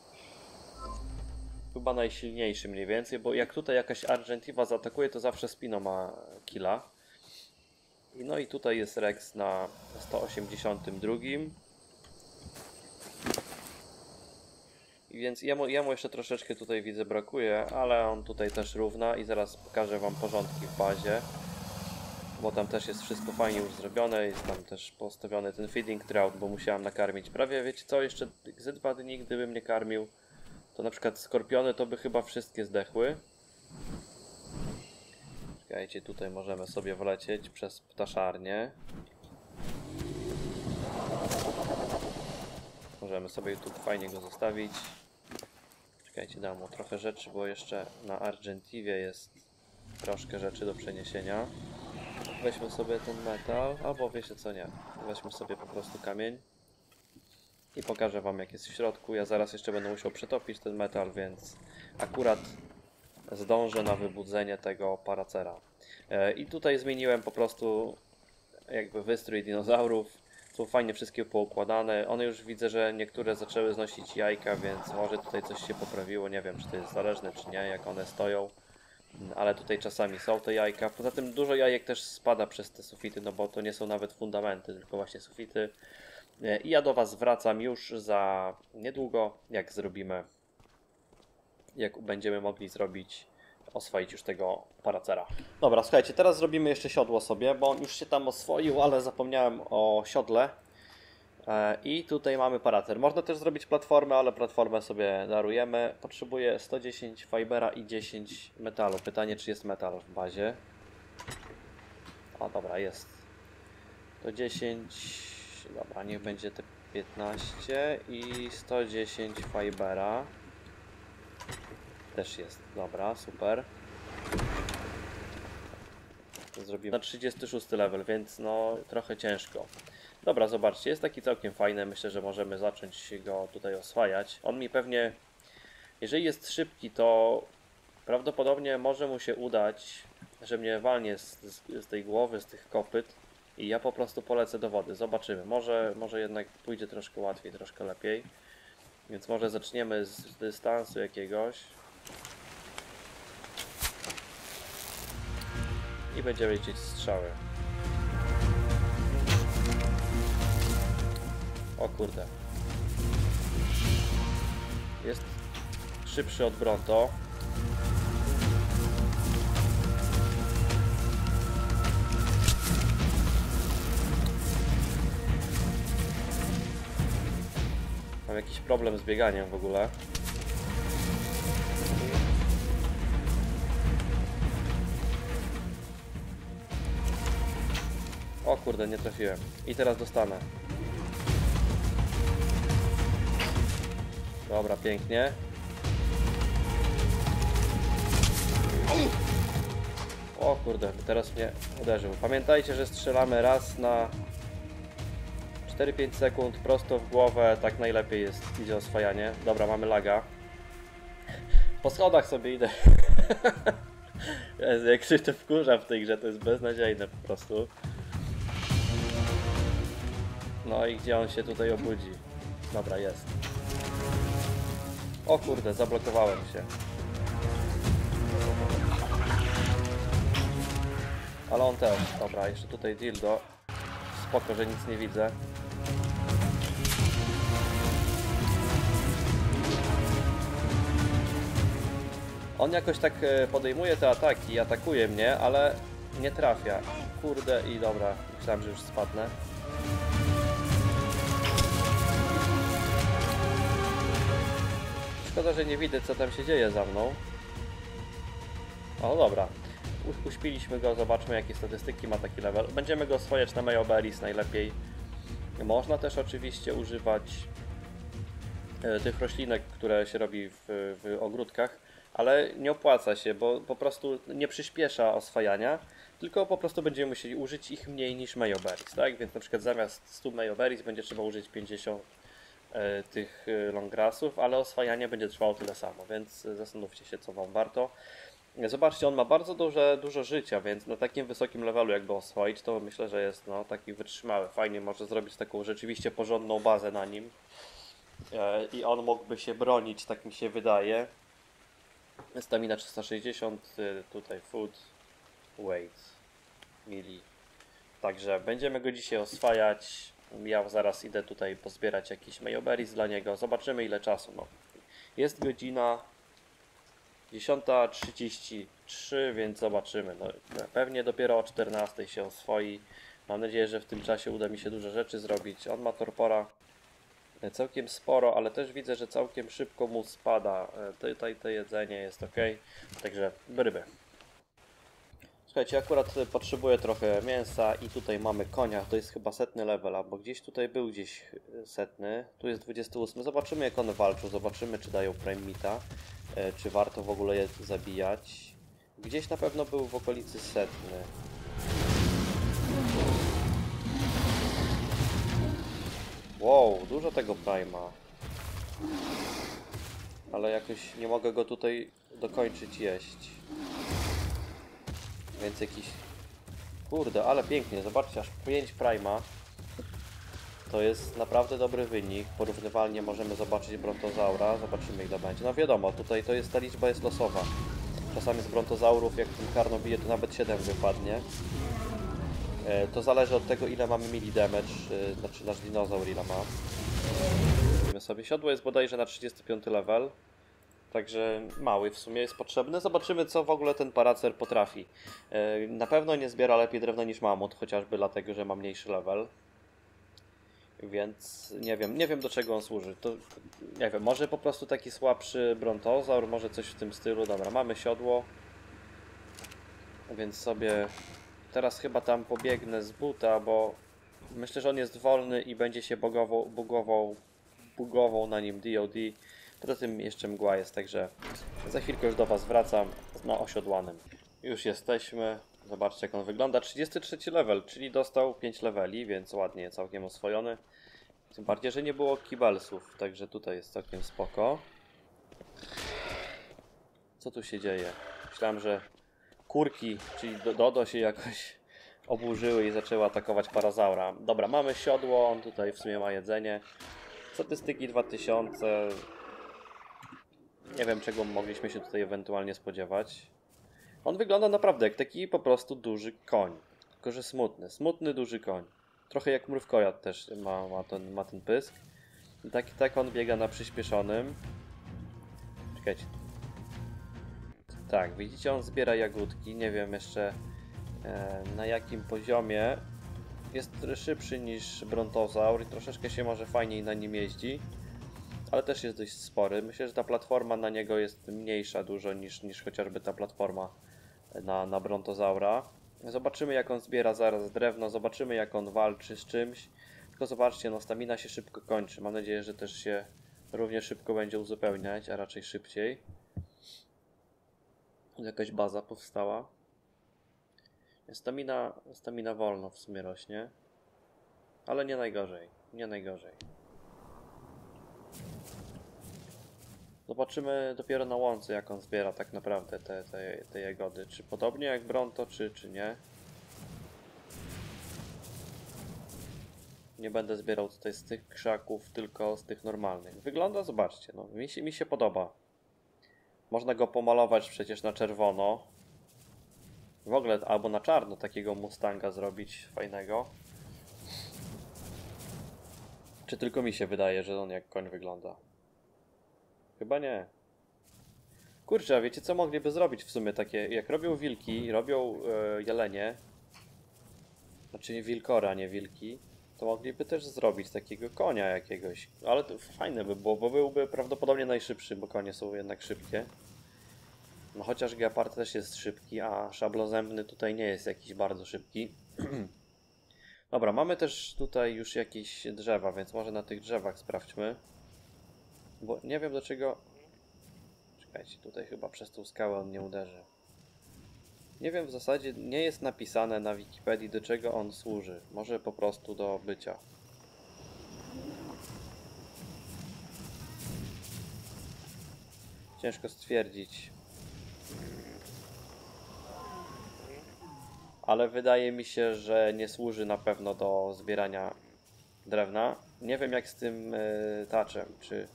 Chyba najsilniejszy mniej więcej, bo jak tutaj jakaś Argentiva zaatakuje, to zawsze spino ma killa. No i tutaj jest Rex na sto osiemdziesiątym drugim. Więc jemu, jemu jeszcze troszeczkę tutaj widzę brakuje, ale on tutaj też równa i zaraz pokażę wam porządki w bazie, bo tam też jest wszystko fajnie już zrobione, jest tam też postawiony ten feeding drought, bo musiałem nakarmić prawie, wiecie co, jeszcze ze dwa dni gdybym nie karmił, to na przykład skorpiony to by chyba wszystkie zdechły. Czekajcie, tutaj możemy sobie wlecieć przez ptaszarnię. Możemy sobie tu fajnie go zostawić. Czekajcie, dam mu trochę rzeczy, bo jeszcze na Argentiwie jest troszkę rzeczy do przeniesienia. Weźmy sobie ten metal, albo wiecie co, nie. Weźmy sobie po prostu kamień i pokażę wam jak jest w środku. Ja zaraz jeszcze będę musiał przetopić ten metal, więc akurat zdążę na wybudzenie tego paracera. I tutaj zmieniłem po prostu jakby wystrój dinozaurów. Są fajnie wszystkie poukładane. One już widzę, że niektóre zaczęły znosić jajka, więc może tutaj coś się poprawiło. Nie wiem, czy to jest zależne, czy nie, jak one stoją. Ale tutaj czasami są te jajka. Poza tym dużo jajek też spada przez te sufity, no bo to nie są nawet fundamenty, tylko właśnie sufity. I ja do was wracam już za niedługo, jak zrobimy, jak będziemy mogli zrobić, oswoić już tego paracera. Dobra, słuchajcie, teraz zrobimy jeszcze siodło sobie, bo on już się tam oswoił, ale zapomniałem o siodle. I tutaj mamy paracer. Można też zrobić platformę, ale platformę sobie darujemy. Potrzebuję sto dziesięć fibera i dziesięć metalu. Pytanie, czy jest metal w bazie. O, dobra, jest. To dziesięć, dobra, niech będzie te piętnaście i sto dziesięć fibera. Też jest, dobra, super. Zrobimy na trzydziesty szósty level, więc no trochę ciężko. Dobra, zobaczcie, jest taki całkiem fajny, myślę, że możemy zacząć go tutaj oswajać. On mi pewnie Jeżeli jest szybki, to prawdopodobnie może mu się udać, że mnie walnie z, z, z tej głowy, z tych kopyt i ja po prostu polecę do wody. Zobaczymy. Może, może jednak pójdzie troszkę łatwiej, troszkę lepiej. Więc może zaczniemy z, z dystansu jakiegoś. I będziemy liczyć strzały. O kurde. Jest szybszy od Bronto. Mam jakiś problem z bieganiem w ogóle. O kurde, nie trafiłem. I teraz dostanę. Dobra, pięknie. O kurde, teraz mnie uderzył. Pamiętajcie, że strzelamy raz na cztery pięć sekund prosto w głowę. Tak najlepiej jest, idzie oswajanie. Dobra, mamy laga. Po schodach sobie idę. Jezu, jak się to wkurza w tej grze, to jest beznadziejne po prostu. No i gdzie on się tutaj obudzi? Dobra, jest. O kurde, zablokowałem się. Ale on też. Dobra, jeszcze tutaj dildo. Spoko, że nic nie widzę. On jakoś tak podejmuje te ataki i atakuje mnie, ale nie trafia. Kurde i dobra, myślałem, że już spadnę. Szkoda, że nie widzę, co tam się dzieje za mną. O, dobra. U uśpiliśmy go, zobaczmy, jakie statystyki ma taki level. Będziemy go oswajać na Mejoberis najlepiej. Można też oczywiście używać e, tych roślinek, które się robi w, w ogródkach, ale nie opłaca się, bo po prostu nie przyspiesza oswajania, tylko po prostu będziemy musieli użyć ich mniej niż Mejoberis, tak? Więc na przykład zamiast stu Mejoberis będzie trzeba użyć pięćdziesiąt e, tych longgrassów, ale oswajanie będzie trwało tyle samo, więc zastanówcie się, co wam warto. Zobaczcie, on ma bardzo duże, dużo życia, więc na takim wysokim levelu jakby oswoić, to myślę, że jest no, taki wytrzymały. Fajnie może zrobić taką rzeczywiście porządną bazę na nim. E, I on mógłby się bronić, tak mi się wydaje. Stamina trzysta sześćdziesiąt, tutaj food, weight, mili. Także będziemy go dzisiaj oswajać. Ja zaraz idę tutaj pozbierać jakieś Mejoberis dla niego. Zobaczymy, ile czasu. No. Jest godzina dziesiąta trzydzieści trzy, więc zobaczymy. No, pewnie dopiero o czternastej się oswoi. Mam nadzieję, że w tym czasie uda mi się dużo rzeczy zrobić. On ma torpora całkiem sporo, ale też widzę, że całkiem szybko mu spada. Tutaj to jedzenie jest ok. Także ryby. Słuchajcie, akurat potrzebuję trochę mięsa i tutaj mamy konia. To jest chyba setny level, bo gdzieś tutaj był gdzieś setny. Tu jest dwudziesty ósmy. Zobaczymy, jak one walczą. Zobaczymy, czy dają prime meata. Czy warto w ogóle je zabijać. Gdzieś na pewno był w okolicy setny. Wow, dużo tego prima. Ale jakoś nie mogę go tutaj dokończyć jeść. Więc jakiś... Kurde, ale pięknie. Zobaczcie, aż pięć prima. To jest naprawdę dobry wynik. Porównywalnie możemy zobaczyć Brontozaura. Zobaczymy, ile będzie. No wiadomo, tutaj to jest, ta liczba jest losowa. Czasami z Brontozaurów, jak ten karno bije, to nawet siedem wypadnie. E, to zależy od tego, ile mamy melee damage. E, znaczy nasz dinozaur ile ma. Zobaczymy sobie. Siodło jest bodajże na trzydziesty piąty level. Także mały w sumie jest potrzebny. Zobaczymy, co w ogóle ten paracer potrafi. E, na pewno nie zbiera lepiej drewna niż mamut, chociażby dlatego, że ma mniejszy level. Więc nie wiem, nie wiem do czego on służy. To nie wiem, może po prostu taki słabszy brontozaur, może coś w tym stylu. Dobra, mamy siodło. Więc sobie teraz chyba tam pobiegnę z buta, bo myślę, że on jest wolny i będzie się bugował, bugował, bugował na nim D O D. Poza tym jeszcze mgła jest, także za chwilkę już do Was wracam na osiodłanym. Już jesteśmy. Zobaczcie, jak on wygląda. trzydziesty trzeci level, czyli dostał pięć leveli, więc ładnie, całkiem oswojony. Tym bardziej, że nie było kibelsów, także tutaj jest całkiem spoko. Co tu się dzieje? Myślałem, że kurki, czyli Dodo się jakoś oburzyły i zaczęły atakować parazaura. Dobra, mamy siodło, on tutaj w sumie ma jedzenie. Statystyki dwa tysiące. Nie wiem, czego mogliśmy się tutaj ewentualnie spodziewać. On wygląda naprawdę jak taki po prostu duży koń. Tylko, że smutny. Smutny, duży koń. Trochę jak mrówkojad też ma, ma, ten, ma ten pysk. I tak, tak on biega na przyspieszonym. Czekajcie. Tak, widzicie, on zbiera jagódki. Nie wiem jeszcze e, na jakim poziomie. Jest szybszy niż brontozaur i troszeczkę się może fajniej na nim jeździ. Ale też jest dość spory. Myślę, że ta platforma na niego jest mniejsza dużo niż, niż chociażby ta platforma na, na brontozaura. Zobaczymy, jak on zbiera zaraz drewno, zobaczymy, jak on walczy z czymś. Tylko zobaczcie, no stamina się szybko kończy. Mam nadzieję, że też się równie szybko będzie uzupełniać, a raczej szybciej. Jakaś baza powstała. Stamina, stamina wolno w sumie rośnie. Ale nie najgorzej, nie najgorzej. Zobaczymy dopiero na łące, jak on zbiera tak naprawdę te, te, te jagody. Czy podobnie jak Bronto, czy, czy nie. Nie będę zbierał tutaj z tych krzaków, tylko z tych normalnych. Wygląda, zobaczcie, no, mi się, mi się podoba. Można go pomalować przecież na czerwono. W ogóle albo na czarno takiego Mustanga zrobić fajnego. Czy tylko mi się wydaje, że on jak koń wygląda? Chyba nie. Kurczę, a wiecie co mogliby zrobić w sumie takie, jak robią wilki, robią e, jelenie, znaczy nie wilkora, nie wilki, to mogliby też zrobić takiego konia jakiegoś, ale to fajne by było, bo byłby prawdopodobnie najszybszy, bo konie są jednak szybkie. No chociaż gepard też jest szybki, a szablozębny tutaj nie jest jakiś bardzo szybki. Dobra, mamy też tutaj już jakieś drzewa, więc może na tych drzewach sprawdźmy. Bo nie wiem do czego... Czekajcie, tutaj chyba przez tą skałę on nie uderzy. Nie wiem, w zasadzie nie jest napisane na Wikipedii, do czego on służy. Może po prostu do bycia. Ciężko stwierdzić. Ale wydaje mi się, że nie służy na pewno do zbierania drewna. Nie wiem jak z tym yy, taczem, czy...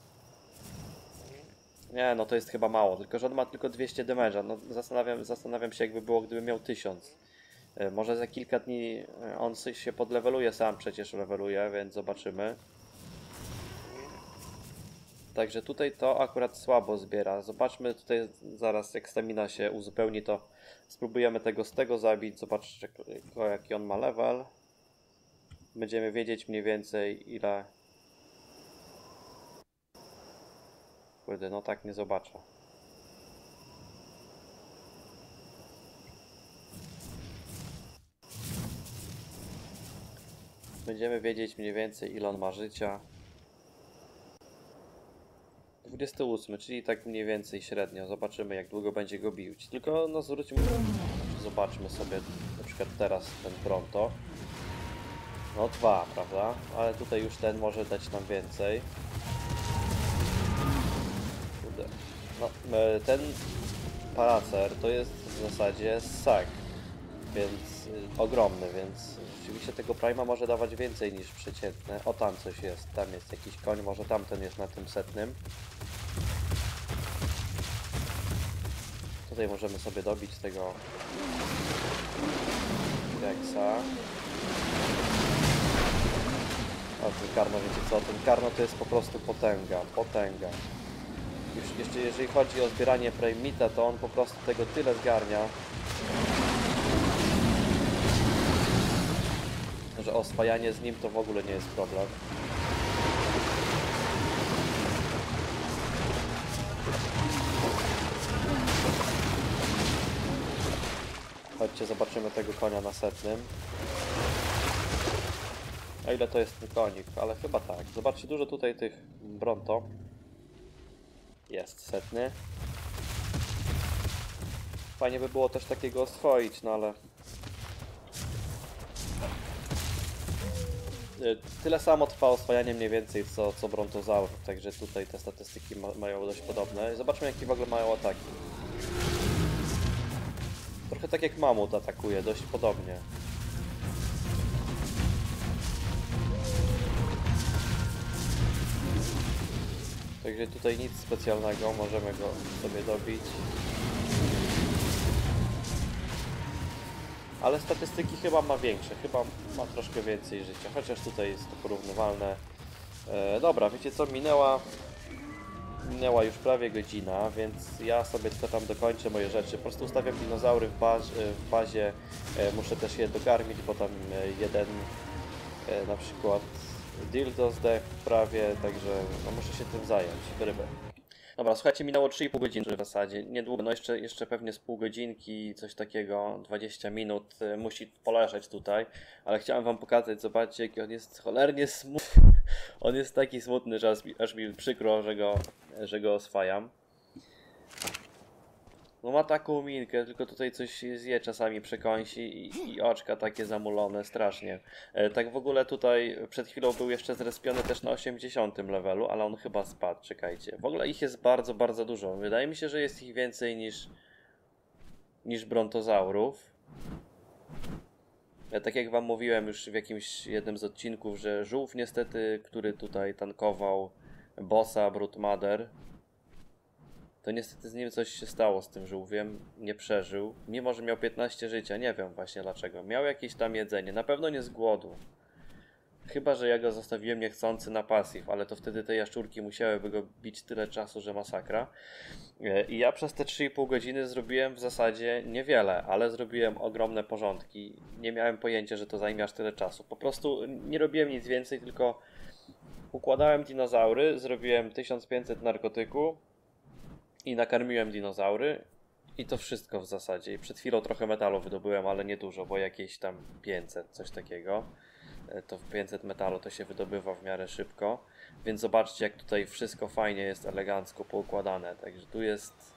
Nie, no to jest chyba mało, tylko że on ma tylko dwieście damage'a. No zastanawiam, zastanawiam się jakby było, gdyby miał tysiąc. Yy, może za kilka dni yy, on się podleveluje, sam przecież leveluje, więc zobaczymy. Także tutaj to akurat słabo zbiera. Zobaczmy tutaj zaraz, jak stamina się uzupełni, to spróbujemy tego z tego zabić. Zobaczcie jaki on ma level. Będziemy wiedzieć mniej więcej ile... Kurde, no tak nie zobaczę. Będziemy wiedzieć mniej więcej ile on ma życia. dwudziesty ósmy, czyli tak mniej więcej średnio. Zobaczymy jak długo będzie go bić. Tylko no zwróćmy, zobaczmy sobie na przykład teraz ten Bronto. No dwa, prawda? Ale tutaj już ten może dać nam więcej. Kurde. No, ten Paracer to jest w zasadzie ssak, więc y, ogromny, więc rzeczywiście tego Prima może dawać więcej niż przeciętne. O, tam coś jest, tam jest jakiś koń, może tamten jest na tym setnym. Tutaj możemy sobie dobić tego Rexa. O, ten Karno, wiecie co, ten Karno to jest po prostu potęga, potęga. Już jeszcze jeżeli chodzi o zbieranie Primita, to on po prostu tego tyle zgarnia, że oswajanie z nim to w ogóle nie jest problem. Chodźcie, zobaczymy tego konia na setnym. A ile to jest ten konik? Ale chyba tak. Zobaczcie, dużo tutaj tych Bronto. Jest setny. Fajnie by było też takiego oswoić, no ale... Tyle samo trwa oswajanie mniej więcej co, co Brontozaur, także tutaj te statystyki ma, mają dość podobne. Zobaczmy jakie w ogóle mają ataki. Trochę tak jak mamut atakuje, dość podobnie. Także tutaj nic specjalnego, możemy go sobie dobić. Ale statystyki chyba ma większe, chyba ma troszkę więcej życia, chociaż tutaj jest to porównywalne. E, dobra, wiecie co, minęła, minęła już prawie godzina, więc ja sobie tylko tam dokończę moje rzeczy. Po prostu ustawiam dinozaury w, baz, w bazie, e, muszę też je dokarmić, bo tam jeden e, na przykład dildo zdechł prawie, także no, muszę się tym zająć, rybę. Dobra, słuchajcie, minęło trzy i pół godziny w zasadzie, niedługo, no jeszcze, jeszcze pewnie z pół godzinki, coś takiego, dwadzieścia minut y, musi poleżeć tutaj, ale chciałem wam pokazać, zobaczcie jaki on jest cholernie smutny, on jest taki smutny, że aż mi, aż mi przykro, że go, że go oswajam. No ma taką minkę, tylko tutaj coś zje czasami przekąsi i, i oczka takie zamulone, strasznie. E, tak w ogóle tutaj przed chwilą był jeszcze zrespiony też na osiemdziesiątym levelu, ale on chyba spadł, czekajcie. W ogóle ich jest bardzo, bardzo dużo. Wydaje mi się, że jest ich więcej niż, niż brontozaurów. Ja, tak jak wam mówiłem już w jakimś jednym z odcinków, że żółw niestety, który tutaj tankował bossa Brute Mother, to niestety z nim coś się stało z tym żółwiem, nie przeżył, mimo że miał piętnaście życia, nie wiem właśnie dlaczego. Miał jakieś tam jedzenie, na pewno nie z głodu. Chyba że ja go zostawiłem niechcący na pasyw, ale to wtedy te jaszczurki musiałyby go bić tyle czasu, że masakra. I ja przez te trzy i pół godziny zrobiłem w zasadzie niewiele, ale zrobiłem ogromne porządki. Nie miałem pojęcia, że to zajmie aż tyle czasu. Po prostu nie robiłem nic więcej, tylko układałem dinozaury, zrobiłem tysiąc pięćset narkotyku i nakarmiłem dinozaury i to wszystko w zasadzie. I przed chwilą trochę metalu wydobyłem, ale nie dużo, bo jakieś tam pięćset, coś takiego. To pięćset metalu to się wydobywa w miarę szybko. Więc zobaczcie, jak tutaj wszystko fajnie jest elegancko poukładane. Także tu jest...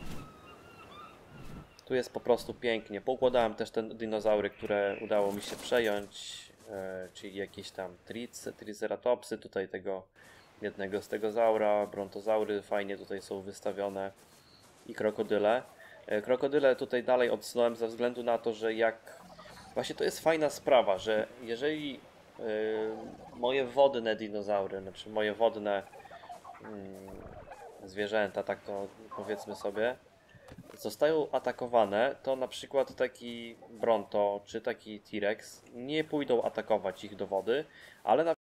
Tu jest po prostu pięknie. Poukładałem też te dinozaury, które udało mi się przejąć. E, czyli jakieś tam tric, triceratopsy, tutaj tego jednego z tego zaura, brontozaury fajnie tutaj są wystawione i krokodyle. E, krokodyle tutaj dalej odsunąłem ze względu na to, że jak... Właśnie to jest fajna sprawa, że jeżeli yy, moje wodne dinozaury, znaczy moje wodne yy, zwierzęta, tak to powiedzmy sobie, zostają atakowane, to na przykład taki Bronto czy taki T-Rex nie pójdą atakować ich do wody, ale na